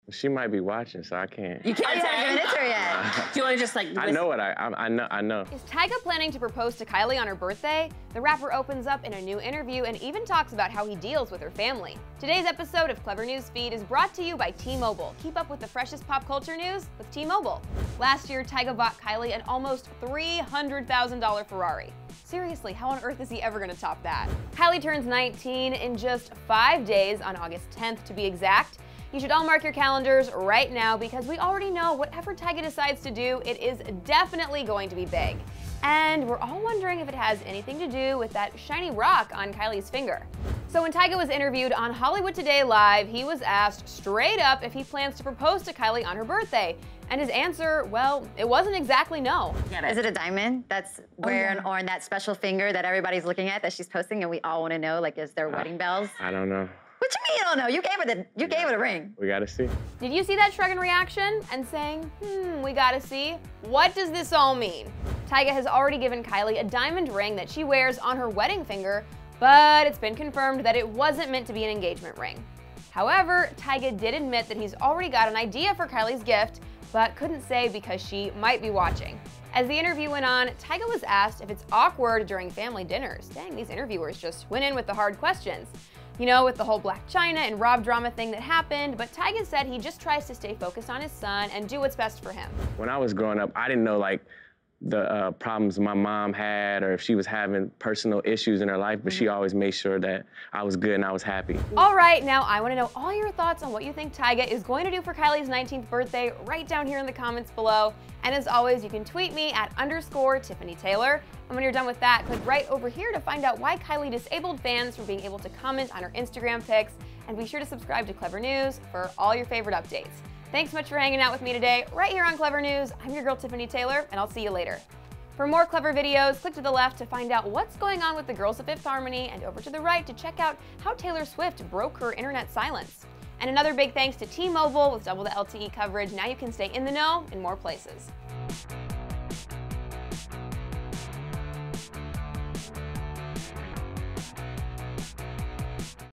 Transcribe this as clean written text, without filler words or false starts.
She might be watching, so I can't. You can't say give it to her yet. Do you want to just like? I know what I know. Is Tyga planning to propose to Kylie on her birthday? The rapper opens up in a new interview and even talks about how he deals with her family. Today's episode of Clevver News Feed is brought to you by T-Mobile. Keep up with the freshest pop culture news with T-Mobile. Last year, Tyga bought Kylie an almost $300,000 Ferrari. Seriously, how on earth is he ever gonna top that? Kylie turns 19 in just 5 days, on August 10th to be exact. You should all mark your calendars right now because we already know whatever Tyga decides to do, it is definitely going to be big. And we're all wondering if it has anything to do with that shiny rock on Kylie's finger. So when Tyga was interviewed on Hollywood Today Live, he was asked straight up if he plans to propose to Kylie on her birthday. And his answer, well, it wasn't exactly no. Is it a diamond that's wearing on that special finger that everybody's looking at that she's posting and we all want to know, like, is there wedding bells? I don't know. What you mean you don't know? You gave it a ring. We gotta see. Did you see that shrug and reaction and saying, we gotta see? What does this all mean? Tyga has already given Kylie a diamond ring that she wears on her wedding finger, but it's been confirmed that it wasn't meant to be an engagement ring. However, Tyga did admit that he's already got an idea for Kylie's gift, but couldn't say because she might be watching. As the interview went on, Tyga was asked if it's awkward during family dinners. Dang, these interviewers just went in with the hard questions. You know, with the whole Blac Chyna and Rob drama thing that happened, but Tyga said he just tries to stay focused on his son and do what's best for him. When I was growing up, I didn't know like the problems my mom had or if she was having personal issues in her life, but she always made sure that I was good and I was happy. All right, now I want to know all your thoughts on what you think Tyga is going to do for Kylie's 19th birthday right down here in the comments below. And as always, you can tweet me at _Tiffany Taylor. And when you're done with that, click right over here to find out why Kylie disabled fans from being able to comment on her Instagram pics. And be sure to subscribe to Clevver News for all your favorite updates. Thanks so much for hanging out with me today, right here on Clevver News. I'm your girl, Tiffany Taylor, and I'll see you later. For more Clevver videos, click to the left to find out what's going on with the girls of Fifth Harmony, and over to the right to check out how Taylor Swift broke her internet silence. And another big thanks to T-Mobile with double the LTE coverage. Now you can stay in the know in more places.